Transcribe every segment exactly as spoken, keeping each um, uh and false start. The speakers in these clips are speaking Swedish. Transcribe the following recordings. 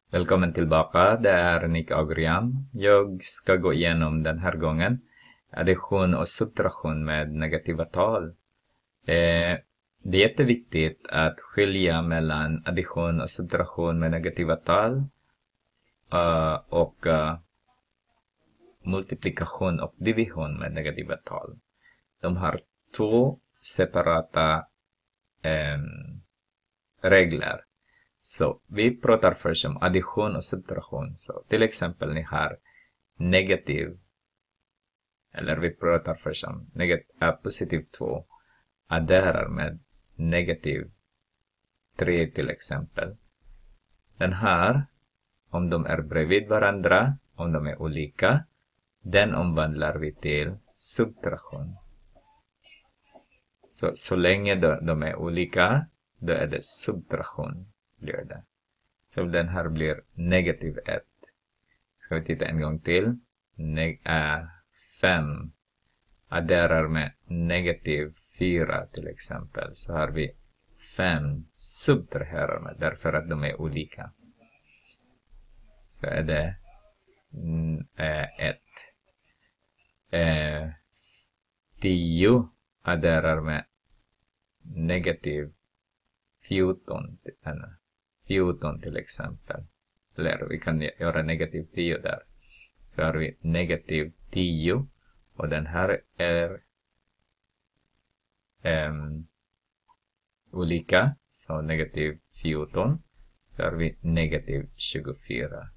Välkommen tillbaka, det är Nick Agriam. Jag ska gå igenom den här gången addition och subtraktion med negativa tal. Eh, det är jätteviktigt att skilja mellan addition och subtraktion med negativa tal uh, och uh, multiplikation och division med negativa tal. De har två separata um, regler. Så vi pratar först om addition och subtraktion. Så till exempel ni har negativ, eller vi pratar först om negativ, äh, positiv två adderar med negativ tre till exempel. Den här, om de är bredvid varandra, om de är olika, den omvandlar vi till subtraktion. Så, så länge de, de är olika, då är det subtraktion. Blir det. Så den här blir negativ ett. Ska vi titta en gång till. Neg äh, fem adderar med negativ fyra till exempel. Så har vi fem subtraherar med, därför att de är olika. Så är det ett. Äh, tio adderar med negativ fjorton. fjorton till exempel. Eller vi kan göra negativ tio där. Så har vi negativ tio. Och den här är um, olika. Så negativ fjorton. Så har vi negativ tjugofyra.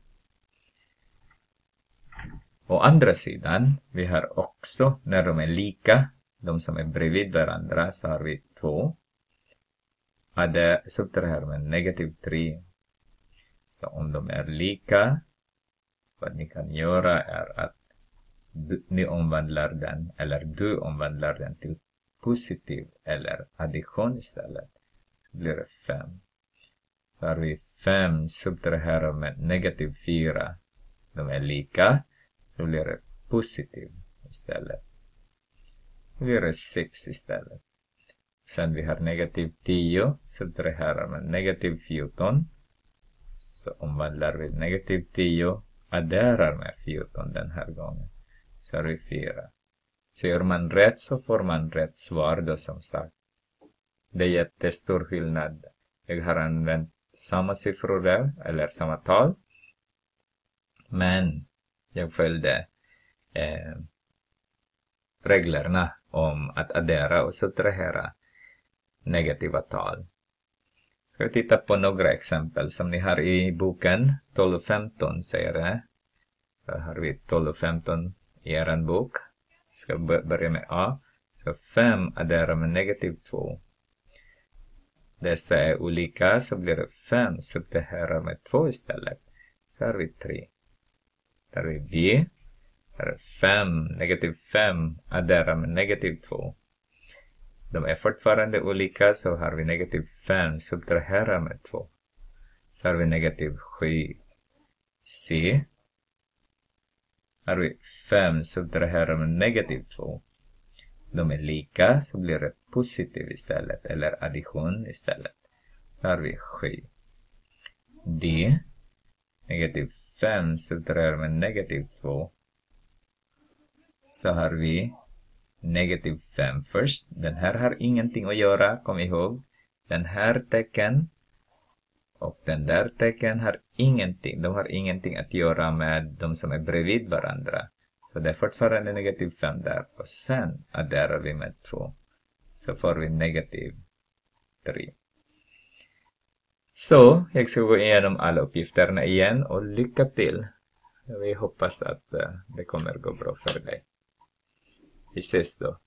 Å andra sidan, vi har också när de är lika, de som är bredvid varandra, så har vi två. Adde subtraherar med negativ tre. Så om de är lika, vad ni kan göra är att du, ni omvandlar den, eller du omvandlar den till positiv eller addition istället. Så blir det fem. Så har vi fem subtraherar med negativ fyra. De är lika, så blir det positiv istället. Så blir det sex istället. Sen vi har negativ tio, subtraherar med negativ fjorton. Så omvandlar vi negativ tio, adderar med fjorton den här gången. Så har vi fyra. Så gör man rätt så får man rätt svar då som sagt. Det är jättestor skillnad. Jag har använt samma siffror där, eller samma tal. Men jag följde eh, reglerna om att addera och subtrahera negativa tal. Ska vi titta på några exempel som ni har i boken. tolv och femton säger det. Så har vi tolv och femton i er bok. Ska börja med A. Så fem adderar med negativ två. Dessa är olika, så blir det fem subtraherar med två istället. Så har vi tre. Där har vi B. Här är fem, negativ fem adderar med negativ två. De är fortfarande olika, så har vi negativ fem subtraherar med två. Så har vi negativ sju. C. Har vi fem subtraherar med negativ två. De är lika, så blir det positiv istället, eller addition istället. Så har vi sju. D. Negativ fem subtraherar med negativ två. Så har vi negativ fem först. Den här har ingenting att göra, kom ihåg. Den här tecken och den där tecken har ingenting. De har ingenting att göra med de som är bredvid varandra. Så det är fortfarande negativ fem där. Och sen adderar vi med två. Så får vi negativ tre. Så jag ska gå igenom alla uppgifterna igen och lycka till. Vi hoppas att uh, det kommer gå bra för dig. Vi ses då.